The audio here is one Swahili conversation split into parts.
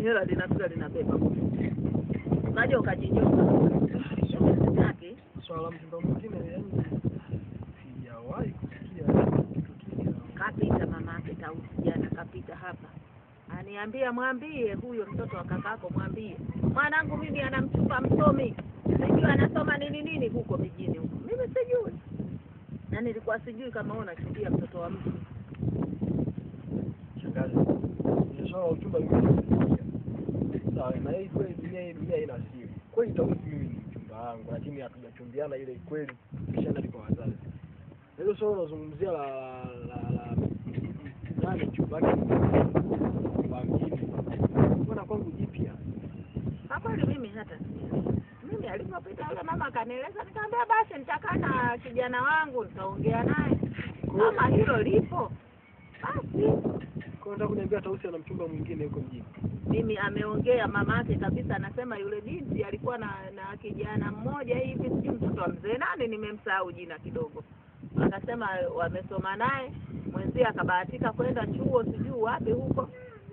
hela linakuja linabeba. Unajua ukajinyonga. Yake swala mchumba mwingine yani sijawahi kusikia kitu kile. Kapita mamake Tausi jana kapita hapa. Aniambia mwambie huyo mtoto wa kakako mwambie. Mwanangu mimi anamchumba msomi. Sijui anasoma nini huko mijini huko. Mimi sijui. Na nilikuwa sijui kama unachumbia mtoto wa mtu. Shangazi. Ni swala uchumba mimi. Sawa, na hii kweli dunia ina siri. Kweli Tausi mimi ni mchumba wangu, lakini hatujachumbiana ile kweli kishana liko wazazi. Hilo swala unazungumzia la nani chubaki bangini. Mbona kwangu jipya? Hapa mimi hata mimi alipopita yule mama akanieleza, nikamwambia basi nitakaa na kijana wangu nitaongea naye. Kama hilo lipo basi. Kwa nini kuniambia Tausi ana mchumba mwingine huko mjini? Mimi ameongea mamake kabisa, anasema yule binti alikuwa na kijana mmoja hivi, sijui mtoto wa mzee nani, nimemsahau jina kidogo. Akasema wamesoma naye, mwenzie akabahatika kwenda chuo sijui wapi huko.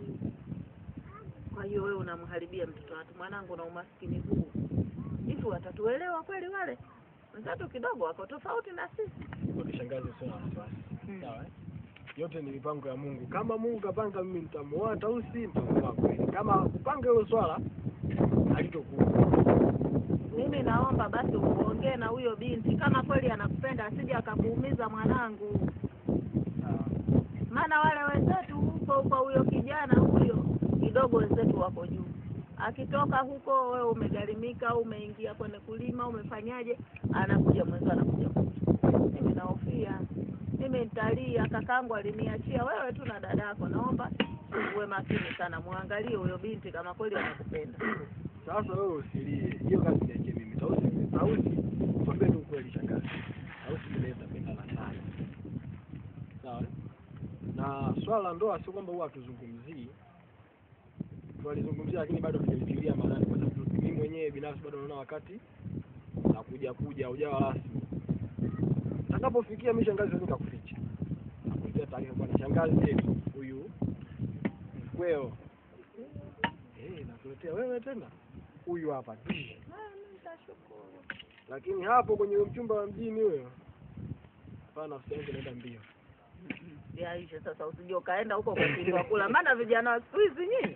Kwa hiyo wewe unamharibia mtoto watu. Mwanangu na umaskini huu. Hivi watatuelewa kweli wale? Mzato kidogo wako tofauti na sisi. Ukishangaza sana wasiwasi. Sawa? Yote ni mipango ya Mungu. Kama Mungu kapanga mimi nitamuoa Tausi, nitamuoa kweli. Kama kupanga hilo swala halitokuwa. Mimi naomba basi uongee na huyo binti kama kweli anakupenda, asije akakuumiza mwanangu. Maana wale wenzetu huko huyo kijana huyo kidogo wenzetu wako juu. Akitoka huko wewe umegarimika, umeingia kwenye kulima, umefanyaje, anakuja mwenza anakuja. Mimi naofia. Mimi nitalia, kakangu aliniachia wewe tu na dadako. Naomba uwe makini sana, muangalie huyo binti kama kweli anakupenda. Sasa wewe usilie. Hiyo kazi yake mimi. Tausi. Kwambie tu kweli shangazi. Tausi nileta penda la sana. Sawa? Na swala ndoa sio kwamba huwa tuzungumzii. Tulizungumzia lakini bado hatujafikiria maana kwa sababu mimi mwenyewe binafsi bado naona wakati na kuja ujawa rasmi. Utakapofikia mimi shangazi nitakuficha. Nakuletea taarifa bwana shangazi yetu huyu mkweo. Nakuletea wewe tena. Huyu hapa. Nitashukuru. Lakini hapo kwenye mchumba wa mjini huyo hapana, usiende naenda mbio. Ya hiyo sasa usije kaenda huko kwa kula. Maana vijana wa siku hizi nyinyi.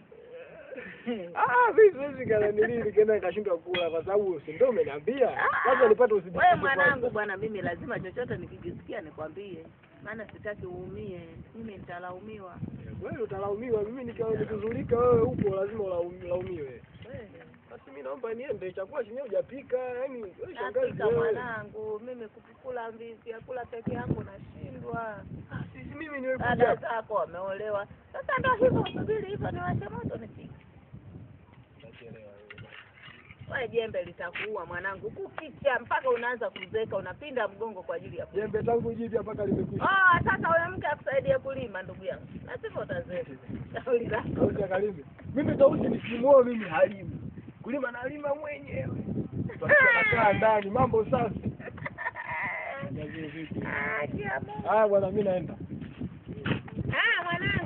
Vipi kana nilini kenda kashindwa kula kwa sababu si ndio umeniambia. Sasa nipate usidiki. Wewe mwanangu bwana, mimi lazima chochote nikijisikia nikwambie. Maana sitaki uumie. Mimi nitalaumiwa. Wewe utalaumiwa, mimi nikizulika wewe huko lazima ulaumiwe. Basi mimi naomba niende, chakula chenyewe hujapika, yani wewe shangazi wewe. Mwanangu, mimi kukula vyakula peke yangu nashindwa. Sisi mimi niwe kuja. Dada zako wameolewa. Sasa ndio hivyo, subiri hivyo niwashe moto nipike. Wewe jembe litakuua mwanangu, kukicha mpaka unaanza kuzeka, unapinda mgongo kwa ajili ya jembe tangu jipya mpaka limekwisha. Sasa wewe mke akusaidie kulima ndugu yangu. Na sivyo utazeka. Shauri lako. Tausi akalime. Mimi Tausi nisimuoe mimi halimu. Kulima nalima mwenyewe. Tunakaa ndani mambo safi. Bwana mimi naenda. Mwanangu.